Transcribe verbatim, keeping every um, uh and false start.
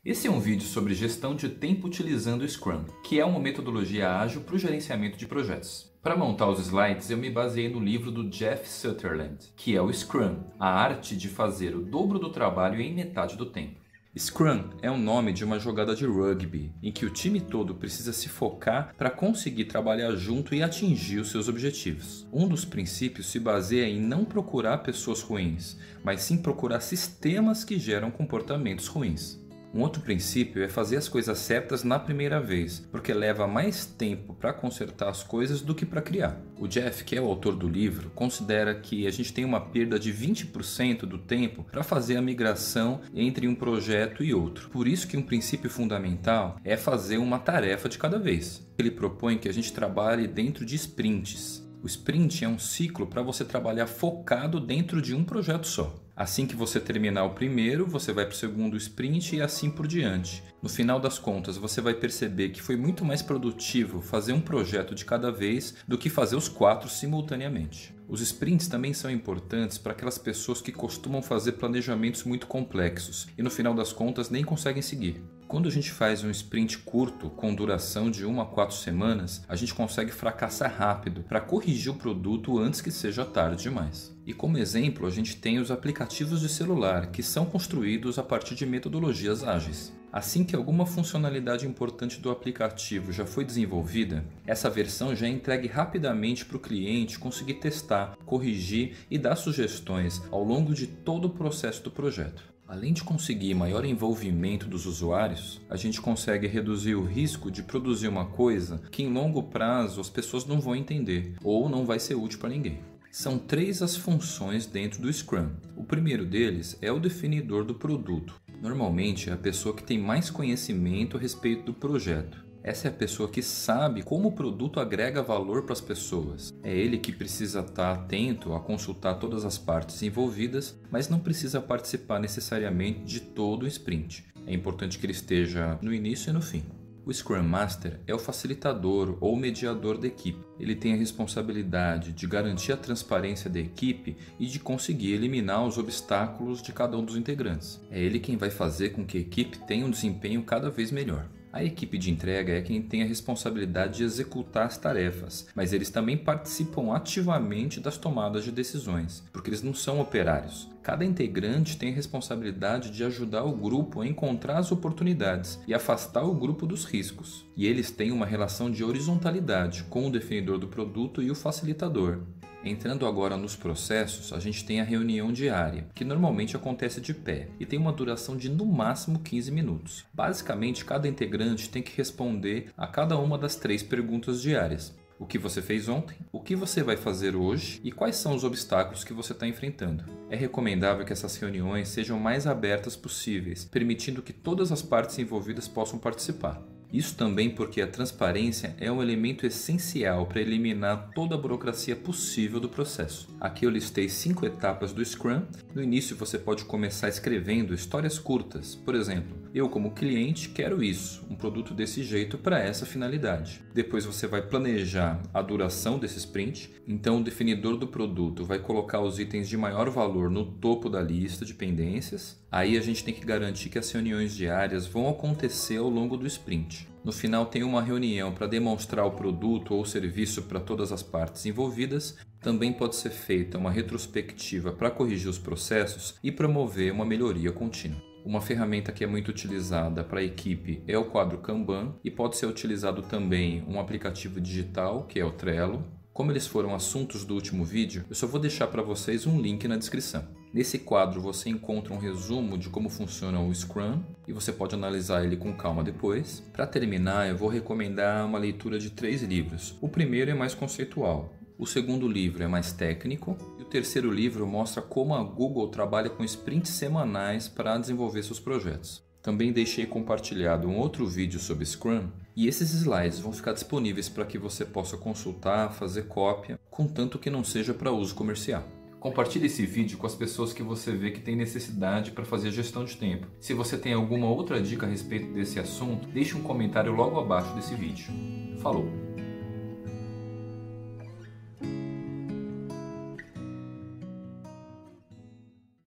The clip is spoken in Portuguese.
Esse é um vídeo sobre gestão de tempo utilizando o Scrum, que é uma metodologia ágil para o gerenciamento de projetos. Para montar os slides, eu me baseei no livro do Jeff Sutherland, que é o Scrum, a arte de fazer o dobro do trabalho em metade do tempo. Scrum é o nome de uma jogada de rugby, em que o time todo precisa se focar para conseguir trabalhar junto e atingir os seus objetivos. Um dos princípios se baseia em não procurar pessoas ruins, mas sim procurar sistemas que geram comportamentos ruins. Um outro princípio é fazer as coisas certas na primeira vez, porque leva mais tempo para consertar as coisas do que para criar. O Jeff, que é o autor do livro, considera que a gente tem uma perda de vinte por cento do tempo para fazer a migração entre um projeto e outro. Por isso que um princípio fundamental é fazer uma tarefa de cada vez. Ele propõe que a gente trabalhe dentro de sprints. O sprint é um ciclo para você trabalhar focado dentro de um projeto só. Assim que você terminar o primeiro, você vai para o segundo sprint e assim por diante. No final das contas, você vai perceber que foi muito mais produtivo fazer um projeto de cada vez do que fazer os quatro simultaneamente. Os sprints também são importantes para aquelas pessoas que costumam fazer planejamentos muito complexos e no final das contas nem conseguem seguir. Quando a gente faz um sprint curto, com duração de uma a quatro semanas, a gente consegue fracassar rápido para corrigir o produto antes que seja tarde demais. E como exemplo, a gente tem os aplicativos de celular, que são construídos a partir de metodologias ágeis. Assim que alguma funcionalidade importante do aplicativo já foi desenvolvida, essa versão já é entregue rapidamente para o cliente conseguir testar, corrigir e dar sugestões ao longo de todo o processo do projeto. Além de conseguir maior envolvimento dos usuários, a gente consegue reduzir o risco de produzir uma coisa que em longo prazo as pessoas não vão entender ou não vai ser útil para ninguém. São três as funções dentro do Scrum. O primeiro deles é o definidor do produto. Normalmente é a pessoa que tem mais conhecimento a respeito do projeto. Essa é a pessoa que sabe como o produto agrega valor para as pessoas. É ele que precisa estar atento a consultar todas as partes envolvidas, mas não precisa participar necessariamente de todo o sprint. É importante que ele esteja no início e no fim. O Scrum Master é o facilitador ou mediador da equipe. Ele tem a responsabilidade de garantir a transparência da equipe e de conseguir eliminar os obstáculos de cada um dos integrantes. É ele quem vai fazer com que a equipe tenha um desempenho cada vez melhor. A equipe de entrega é quem tem a responsabilidade de executar as tarefas, mas eles também participam ativamente das tomadas de decisões, porque eles não são operários. Cada integrante tem a responsabilidade de ajudar o grupo a encontrar as oportunidades e afastar o grupo dos riscos. E eles têm uma relação de horizontalidade com o definidor do produto e o facilitador. Entrando agora nos processos, a gente tem a reunião diária, que normalmente acontece de pé e tem uma duração de no máximo quinze minutos. Basicamente, cada integrante tem que responder a cada uma das três perguntas diárias. O que você fez ontem, o que você vai fazer hoje e quais são os obstáculos que você está enfrentando. É recomendável que essas reuniões sejam mais abertas possíveis, permitindo que todas as partes envolvidas possam participar. Isso também porque a transparência é um elemento essencial para eliminar toda a burocracia possível do processo. Aqui eu listei cinco etapas do Scrum. No início você pode começar escrevendo histórias curtas. Por exemplo, eu como cliente quero isso, um produto desse jeito para essa finalidade. Depois você vai planejar a duração desse sprint. Então o definidor do produto vai colocar os itens de maior valor no topo da lista de pendências. Aí a gente tem que garantir que as reuniões diárias vão acontecer ao longo do sprint. No final tem uma reunião para demonstrar o produto ou serviço para todas as partes envolvidas. Também pode ser feita uma retrospectiva para corrigir os processos e promover uma melhoria contínua. Uma ferramenta que é muito utilizada para a equipe é o quadro Kanban e pode ser utilizado também um aplicativo digital que é o Trello. Como eles foram assuntos do último vídeo, eu só vou deixar para vocês um link na descrição. Nesse quadro você encontra um resumo de como funciona o Scrum e você pode analisar ele com calma depois. Para terminar, eu vou recomendar uma leitura de três livros. O primeiro é mais conceitual, o segundo livro é mais técnico e o terceiro livro mostra como a Google trabalha com sprints semanais para desenvolver seus projetos. Também deixei compartilhado um outro vídeo sobre Scrum e esses slides vão ficar disponíveis para que você possa consultar, fazer cópia, contanto que não seja para uso comercial. Compartilhe esse vídeo com as pessoas que você vê que tem necessidade para fazer gestão de tempo. Se você tem alguma outra dica a respeito desse assunto, deixe um comentário logo abaixo desse vídeo. Falou!